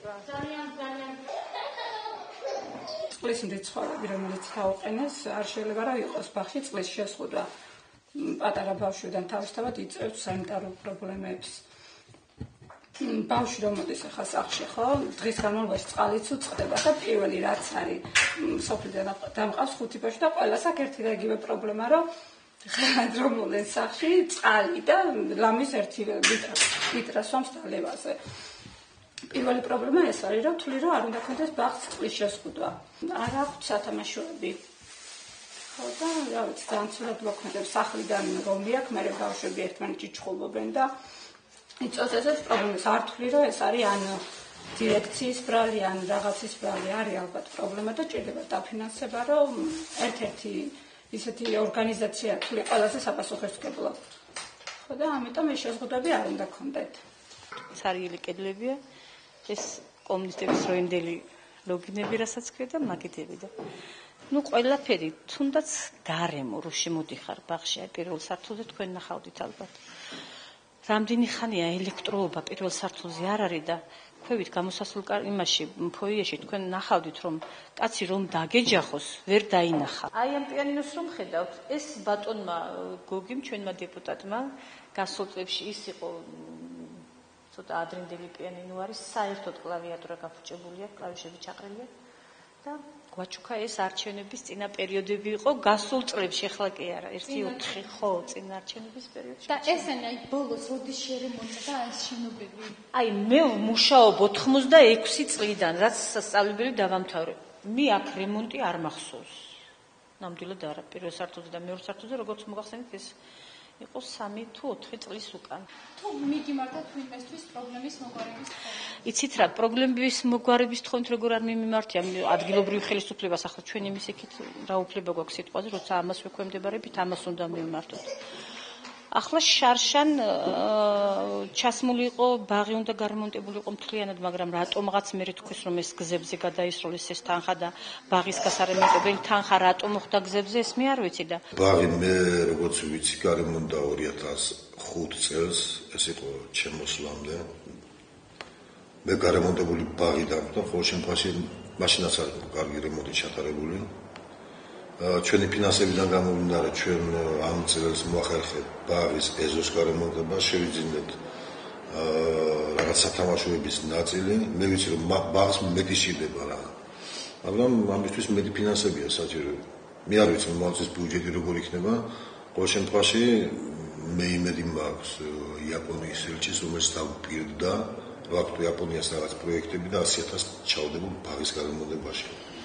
წყლის მრიცხვარები, რომელიც თავყენეს, არ შეიძლება რა იყოს ბაღში წყლის შეზღუდვა. პატარა ბავშვიდან თავისთავად იწვევს სანიტარულ პრობლემებს. ბავშვი რომ მოდის ახლა სახლში, ხო, დღის განმავლობაში წყალიც უწყდება და პირველი რაც არის, სოფლიდან დამყავს 5 ბავშვი და ყველას აქვს ერთი და იგივე პრობლემა, რომ რომ მოდნენ სახლში წყალი და ლამის 1 ლიტრა სვამს დალევაზე. პირველი პრობლემა ეს არის, რომ თვლი რომ არ უნდა ქონდეს ბაღს წყლის შეზღუდვა. არ აქვს სათამაშოები. ხო და რა ვიცი, ძალიან ცუდად მოქმედებს სახლიდან რომი აქვს, მე ბავშვები ერთმანეთში ჭხულობენ და იწვევს ეს პრობლემას. არ თვლი რომ ეს არის ან დირექციის ბრალი, ან რაღაცის ბრალი, არის ალბათ პრობლემა და ჭირდება დაფინანსება, რომ ერთ-ერთი ისეთი ორგანიზაცია თვლი ყველაზე საპასუხისმგებლო. ხო და ამიტომ ეს შეზღუდვები არ უნდა ქონდეთ. სარიელი კედლებია, ეს კომუნისტების დროინდელი ლოგინები რასაც ქვია და მაგიდები და ну ყველაფერი თუნდაც გარემო რო შემოდიხარ ბაღში აი პირველ სართულზე თქვენ ნახავდით ალბათ რამდენი ხანია ელექტროობა პირველ სართულზე არ არის და ქვევით გამოსასვლელ იმაში ფოიეში თქვენ ნახავდით რომ კაცი რომ დაგეჯახოს ვერ დაინახა აი ამ პიანინოს რომ ხედავთ ეს ბატონმა გოგიმ ჩვენმა დეპუტატმა გასულ წლებში ის იყო ცოტა ადრინდელი პიანინო არის საერთოდ კლავიატურა გაფუჭებული აქვს კლავიშები ჩაყრილია და გვაჩუქა ეს არჩევნების წინა პერიოდები იყო გასულ წლებში ახლა კი არა 1-4 ხო წინა არჩევნების პერიოდში და ესენი აი ბოლოს როდის შერემონტა და ეს შენობები აი მე მუშაობ 86 წლიდან რაც სასწავლებელი დავამთავრე მე აქ რემონტი არ მახსოვს ნამდვილად არა პირველ სართულზე და მეორე სართულზე როგორც მოგახსენეთ ეს იყო 3 თუ 4 წლის უკან. თუ მიგიმართა თუ ინვესტვის პრობლემის მოგვარების თხოვნა. იცით რა, პრობლემების მოგვარების თხოვნით როგორ არ მიმართია ადგილობრივ ხელისუფლებას ახლა ჩვენ იმის იქით რა უფლება გვაქვს სიტყვაზე, როცა ამას ვექვემდებარებით, ამას უნდა მივმართოთ. ახლა შარშან ჩასმული იყო, ბაღი უნდა გარემონტებული იყო მთლიანად, მაგრამ რატომღაც მე თქვის რომ ეს გზებზე გადაისროლეს ეს თანხა და ბაღის გასარემონტებელი თანხა რატომ მოხდა გზებზე ეს მე არ ვიცი და ბაღი მე როგორც ვიცი გარემონტა 2005 წელს ეს იყო ჩემოსვლამდე მე გარემონტებული ბაღი დამხდა ხოლო შემდგომში მაშინაც არ იყო კარგი რემონტი ჩატარებული ჩვენი ფინანსებიდან გამომდინარე ჩვენ ამ წელს მოახერხეთ ბაღის ეზოს გარემონტება შევიძინეთ რაღაც სათამაშოების ნაწილი მე ვიცი რომ ბაღს მეტი სჭირდება რა მაგრამ ამისთვის მეტი ფინანსებია საჭირო მე არ ვიცი მომავალ ბიუჯეტი როგორ იქნება ყოველ შემთხვევაში მე იმედი მაქვს იაპონიის ელჩის რომელიც დავუპირდა ვაქვს იაპონიას რაღაც პროექტები და 100,000 ჩავდებულ ბაღის გარემონტებაში